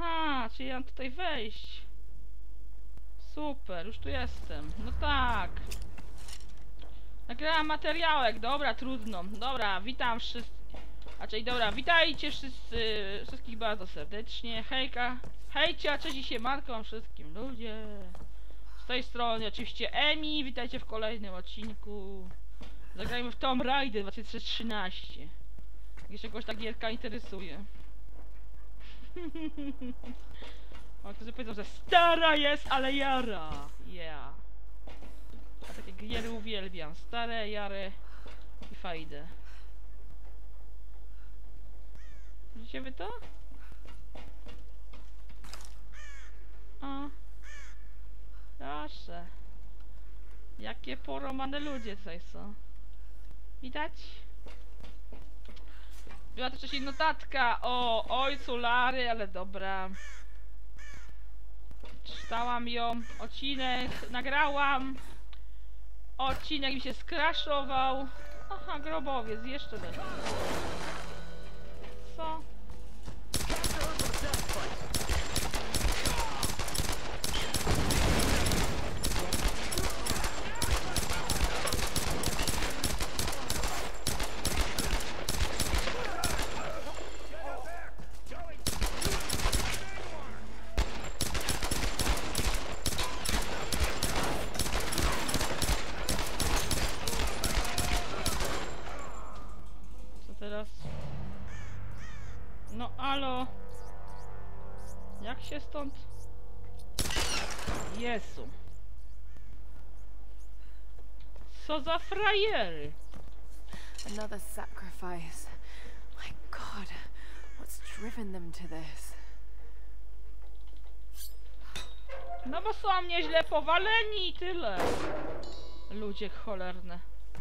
Aha, czyli ja mam tutaj wejść. Super, już tu jestem. No tak. Nagrałam materiałek, dobra, trudno. Dobra, witam wszystkich. Dobra, witajcie wszyscy, wszystkich bardzo serdecznie. Hejka, hejcia, cześć i siemanko wszystkim ludzie. Z tej strony oczywiście Emi, witajcie w kolejnym odcinku. Zagrajmy w Tomb Raider 2013. Jeśli kogoś ta gierka interesuje. O, którzy powiedzą, że stara jest, ale jara. Yeah. A takie giery uwielbiam. Stare, jare i fajne. Widzicie wy to? O. Proszę. Jakie poromane ludzie tutaj są. Widać? Była to wcześniej notatka o ojcu Lary, ale dobra. Czytałam ją, odcinek, nagrałam. Odcinek mi się skraszował. Aha, grobowiec, jeszcze lepiej. Co? Teraz. No alo. Jak się stąd? Jezu. Co za frajery. Another sacrifice. My God, what's driven them to this? No bo są nieźle powaleni i tyle. Ludzie cholerne.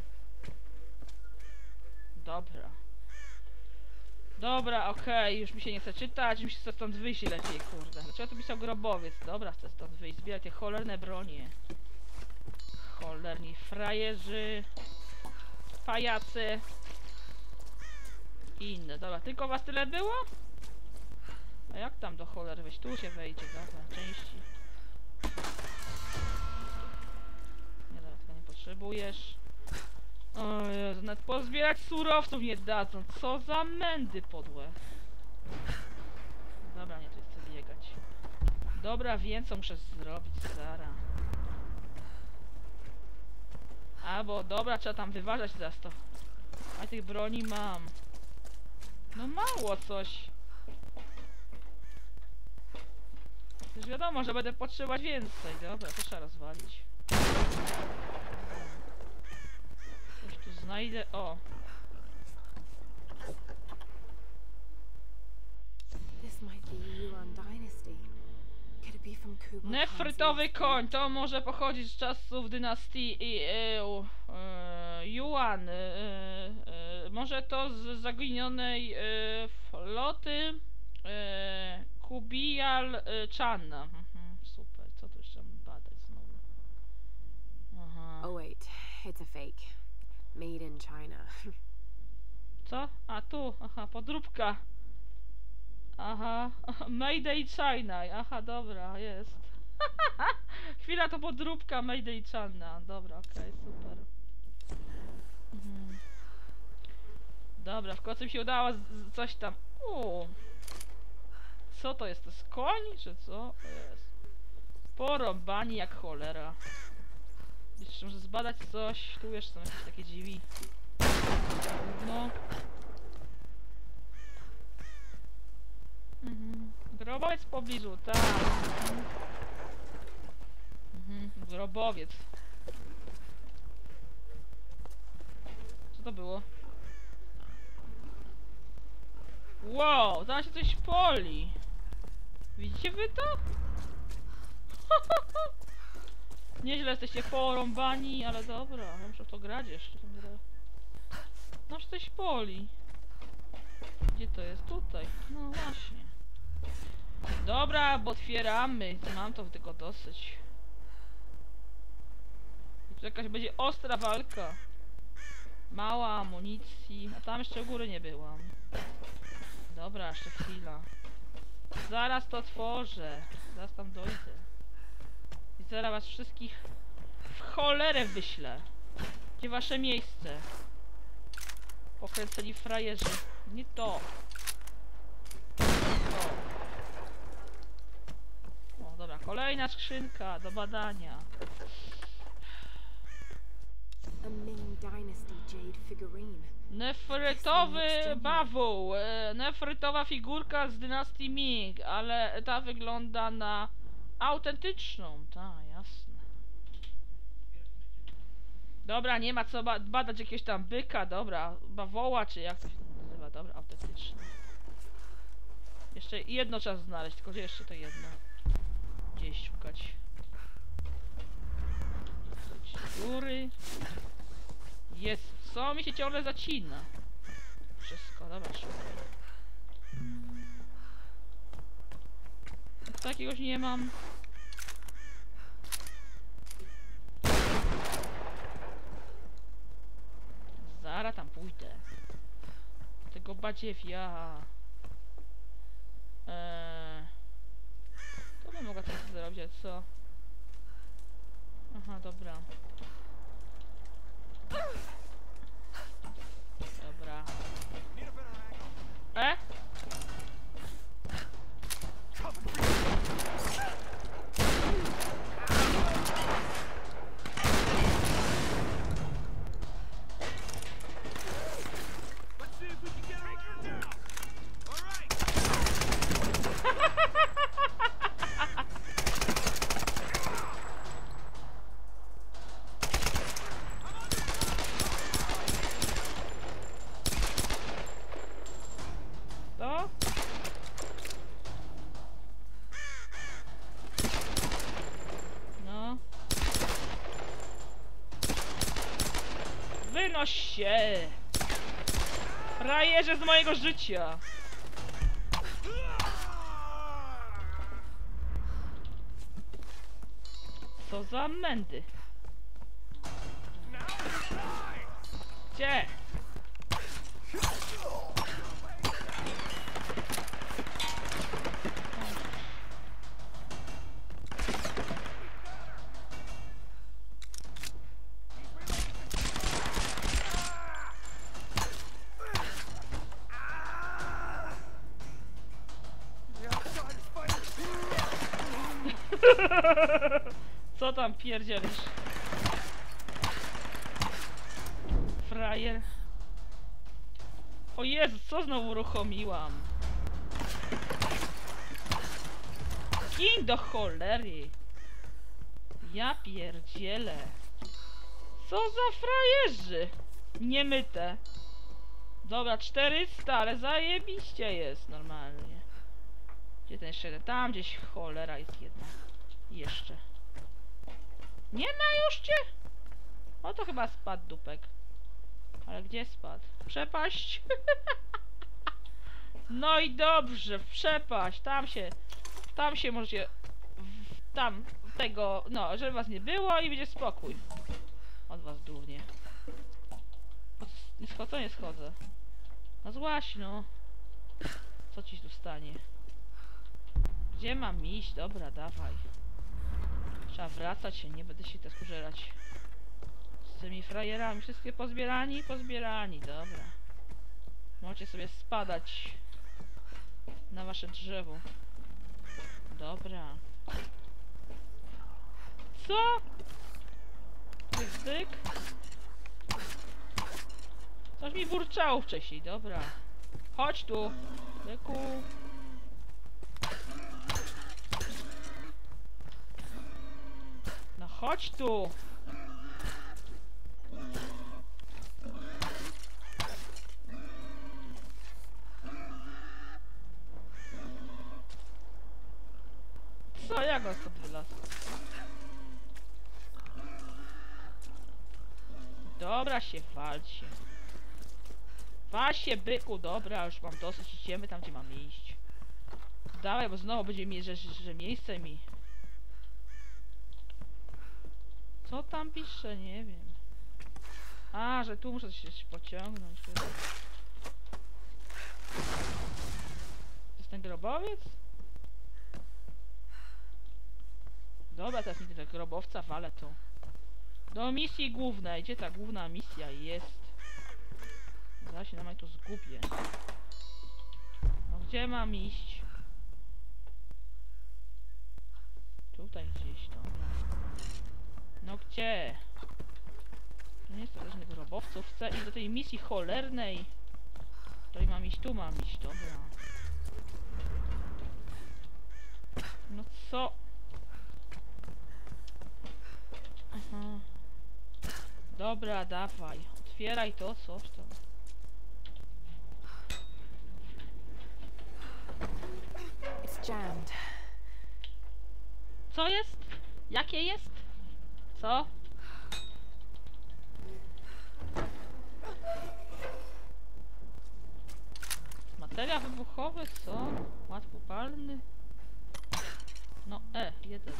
Dobra. Dobra, okej, już mi się nie chce czytać, mi się chce stąd wyjść lepiej, kurde. Dlaczego tu pisał grobowiec? Dobra, chcę stąd wyjść, zbierać te cholerne bronie. Cholerni frajerzy. Pajacy. I inne, dobra, tylko was tyle było? A jak tam do cholery wejść? Tu się wejdzie, dobra, części. Nie, dobra, tego nie potrzebujesz. O Jezu, nawet pozbierać surowców nie dadzą. Co za mędy podłe. Dobra, nie, tu jest co biegać. Dobra, wiem co muszę zrobić, Sara. Albo, dobra, trzeba tam wyważać zaraz to. A tych broni mam. No mało coś. Już wiadomo, że będę potrzebować więcej. Dobra, to trzeba rozwalić. Znajdę, o. Nefrytowy koń, to może pochodzić z czasów dynastii Yuan. Może to z zaginionej floty Kubial Chan. Super, co tu jeszcze mam badać znowu? Aha. Oh wait, it's a fake. Made in China. Co? A tu, aha, podróbka. Aha, Made in China. Aha, dobra, jest. Chwila, to podróbka Made in China. Dobra, okej, super. Dobra, w końcu mi się udało coś tam. Co to jest? To jest koń, czy co? Jest. Porąbani jak cholera. Jeszcze muszę zbadać coś. Tu jeszcze są jakieś takie dziwi. No. Grobowiec w pobliżu, tak. Grobowiec. Co to było? Wow, tam się coś poli. Widzicie wy to? Nieźle jesteście porąbani, ale dobra, ja muszę w to grać jeszcze. No, że coś poli. Gdzie to jest? Tutaj. No właśnie. Dobra, bo otwieramy. Mam to tylko dosyć. I tu jakaś będzie ostra walka. Mała amunicji. A tam jeszcze u góry nie byłam. Dobra, jeszcze chwila. Zaraz to otworzę. Zaraz tam dojdę. I zaraz was wszystkich w cholerę wyślę. Gdzie wasze miejsce? Pokręceni frajerzy. Nie to. O, dobra, kolejna skrzynka do badania. A Ming Dynasty jade figurine. Nefrytowy bawół. Nefrytowa figurka z dynastii Ming, ale ta wygląda na autentyczną. Ta, jasne. Dobra, nie ma co badać jakiegoś tam byka, dobra, bawoła, czy jak to się nazywa, dobra, autentyczne. Jeszcze jedno trzeba znaleźć, tylko że jeszcze to jedno. Gdzieś szukać. Góry. Jest, co mi się ciągle zacina. Wszystko, dobra, szukaj. Takiegoś nie mam. Zaraz tam pójdę. Tego badziewia. To bym mogła coś zrobić, ale co? Aha, dobra. Dobra. To? No. Wynoś się! Frajerze z mojego życia! Co za mędy? Gdzie? Co tam pierdzielisz? Frajer. O Jezu, co znowu uruchomiłam? Gin do cholery! Ja pierdzielę. Co za frajerzy? Niemyte. Dobra, 400, ale zajebiście jest normalnie. Gdzie ten jeszcze jeden? Tam gdzieś cholera jest jedna. Jeszcze. Nie ma już cię? O, to chyba spadł dupek. Ale gdzie spadł? Przepaść? No i dobrze, w przepaść. Tam się możecie... Tam, tego, no, żeby was nie było i będzie spokój. Od was durnie. Nie schodzę, nie schodzę. No złaś, no. Co ci tu stanie? Gdzie mam iść? Dobra, dawaj. Trzeba wracać się, nie będę się też użerać. Z tymi frajerami. Wszystkie pozbierani? Pozbierani, dobra. Możecie sobie spadać na wasze drzewo. Dobra. Co? To jest zdyk? Coś mi burczało wcześniej, dobra. Chodź tu, byku. No chodź tu. Co? Jak on stąd wylazł? Dobra, się walcie. Wal się, byku, dobra, już mam dosyć, idziemy tam, gdzie mam iść. Dawaj, bo znowu będzie mi, że miejsce mi. Co tam pisze? Nie wiem. A, że tu muszę się pociągnąć. To jest ten grobowiec? Dobra, teraz mi tego grobowca walę to. Do misji głównej. Gdzie ta główna misja jest? Zaraz się na mnie to zgubię. No gdzie mam iść? Tutaj gdzieś, dobra. No gdzie? To nie jest zależny grobowców. Chcę iść do tej misji cholernej. Tutaj mam iść, tu mam iść, dobra. No co? Aha. Dobra, dawaj. Otwieraj to, coś tam. It's jammed. Co jest? Jakie jest? Co? Materia wybuchowy, co? Łatwopalny? No, jeden.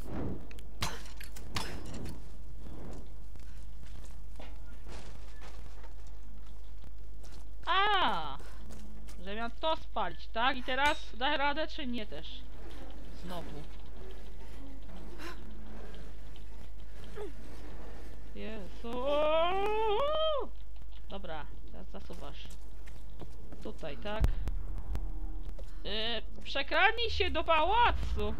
A, że miałem to spalić, tak? I teraz da radę, czy nie też? Znowu. Jezu. Dobra, teraz zasuwasz. Tutaj, tak? Przekradnij się do pałacu.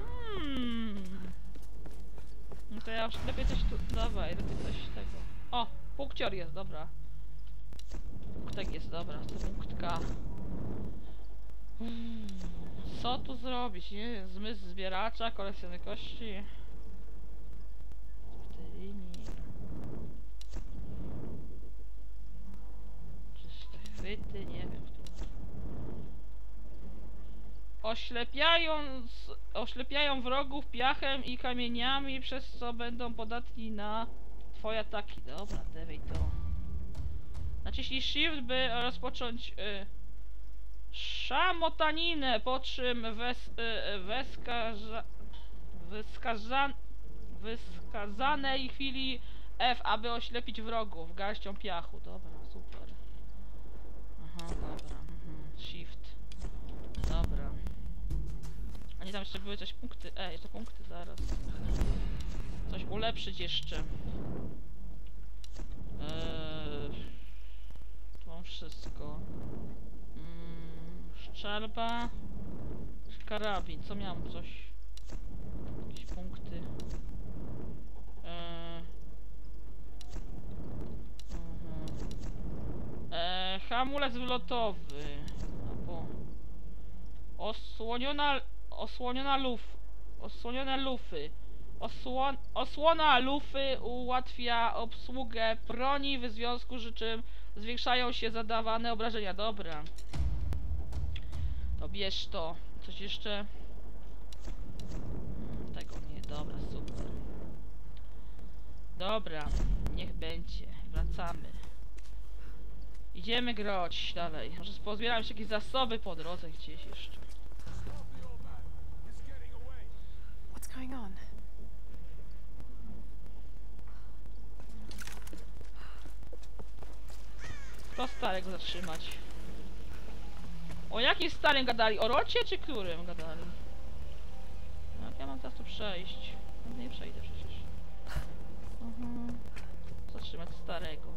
No to ja już lepiej coś tu... Dawaj, lepiej coś tego. O, punkcior jest, dobra. Punktek jest, dobra, to punktka. Co tu zrobić, nie wiem, zmysł zbieracza, kolekcjoner kości. W tej linii. Czyż te chwyty, nie wiem, które. Oślepiają wrogów piachem i kamieniami, przez co będą podatni na twoje ataki. Dobra, dawaj to. Naciśnij shift, by rozpocząć szamotaninę, po czym wyskazanej chwili F, aby oślepić wrogów garścią piachu. Dobra, super. Aha, dobra. Shift. Dobra. A nie, tam jeszcze były coś punkty. Jeszcze punkty, zaraz. Coś ulepszyć jeszcze. Tu mam wszystko. Szczelba. Karabin. Co miałem? Coś. Jakieś punkty. Hamulec wylotowy. Albo osłonione lufy. Osłona lufy ułatwia obsługę broni, w związku z czym zwiększają się zadawane obrażenia. Dobra. To bierz to. Coś jeszcze? Tego nie. Dobra, super. Dobra, niech będzie. Wracamy. Idziemy grać dalej. Może pozbieram się jakieś zasoby po drodze gdzieś jeszcze. What's going on? Kto starego zatrzymać? O jakim starym gadali? O Rocie czy którym gadali? Jak ja mam teraz tu przejść? Nie przejdę przecież. Zatrzymać starego.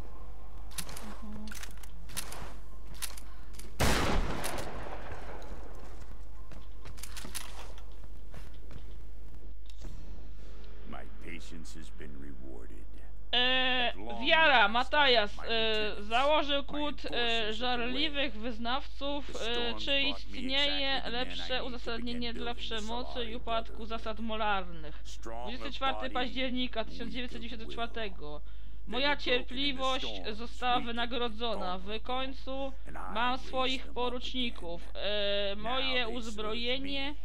My patience has been rewarded. Wiara, Matajas, założył kult żarliwych wyznawców. Czy istnieje lepsze uzasadnienie dla przemocy i upadku zasad moralnych? 24 października 1994. Moja cierpliwość została wynagrodzona. W końcu mam swoich poruczników. Moje uzbrojenie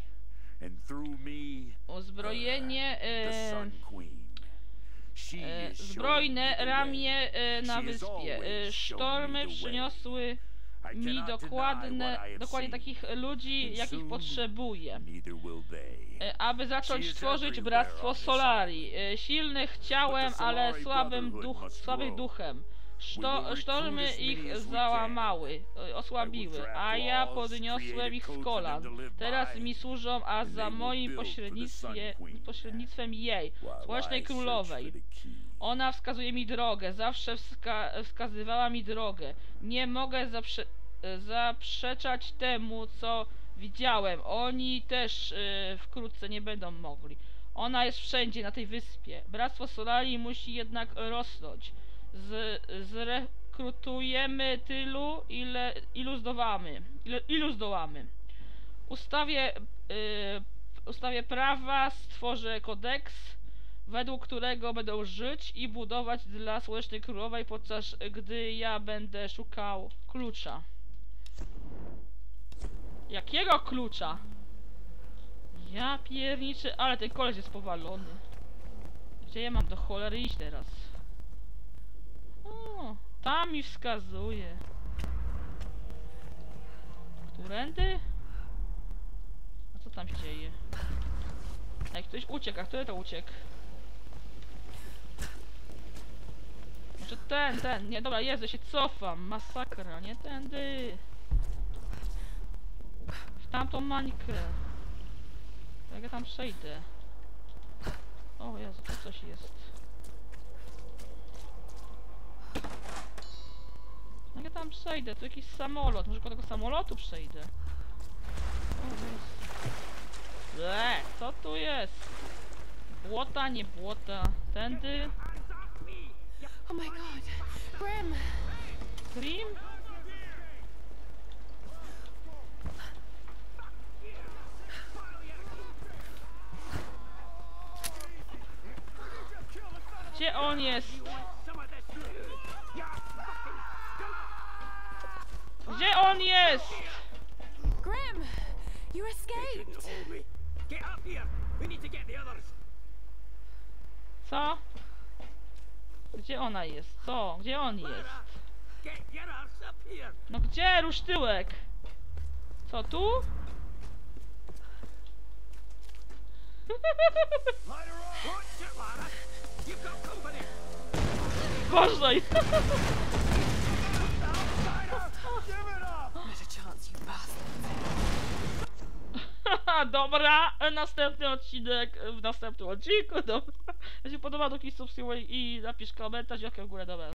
zbrojne ramię na wyspie. Sztormy przyniosły mi dokładnie takich ludzi, jakich potrzebuję, aby zacząć tworzyć Bractwo Solari. Silnych ciałem, ale słabych duchem. Sztormy ich załamały, osłabiły, a ja podniosłem ich z kolan. Teraz mi służą, a za moim pośrednictwem jej, Słonecznej Królowej. Ona wskazuje mi drogę, zawsze wskazywała mi drogę. Nie mogę zaprzeczać temu, co widziałem. Oni też wkrótce nie będą mogli. Ona jest wszędzie na tej wyspie. Bractwo Solari musi jednak rosnąć. Zrekrutujemy tylu, ilu zdołamy. Ustawię prawa, stworzę kodeks, według którego będą żyć i budować dla Słonecznej Królowej, podczas gdy ja będę szukał klucza. Jakiego klucza? Ja pierniczę, ale ten koleś jest powalony. Gdzie ja mam do cholery iść teraz? O, tam mi wskazuje. Którędy? A co tam się dzieje? Ej, ktoś uciekł, a który to uciekł? Może ten, nie, dobra, Jezu, się cofam, masakra, nie tędy. W tamtą mańkę. Jak ja tam przejdę? O Jezu, tu coś jest. Jak ja tam przejdę? Tu jakiś samolot, może koło tego samolotu przejdę? O Jezu. Co tu jest? Błota, nie błota. Tędy. Oh my god. Grim! Grim? Gdzie on jest? Gdzie on jest? Grim! You escaped! Co? Gdzie ona jest? Co? Gdzie on jest? No gdzie? Rusz tyłek! Co, tu? Bożej! Not a chance, you bastard. Dobra, następny odcinek w następnym odcinku, dobra. Jeśli podoba, to klik subskrybuj i napisz komentarz, jak w górę, dobra.